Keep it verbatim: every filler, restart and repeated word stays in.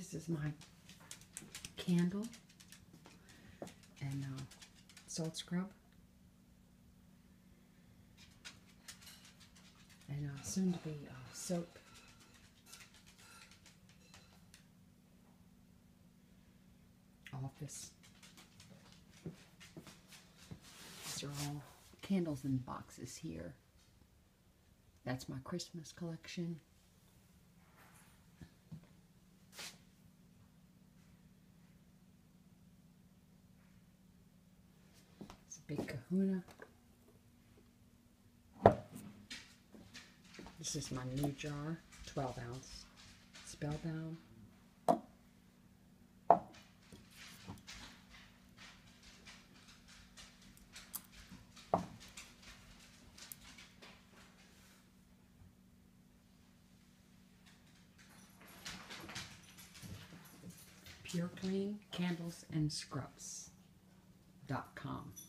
This is my candle and uh, salt scrub. And uh, soon to be uh, soap. Office. These are all candles in boxes here. That's my Christmas collection. It's a big kahuna. This is my new jar, twelve ounce, Spellbound. Pure Clean Candles and Scrubs dot com.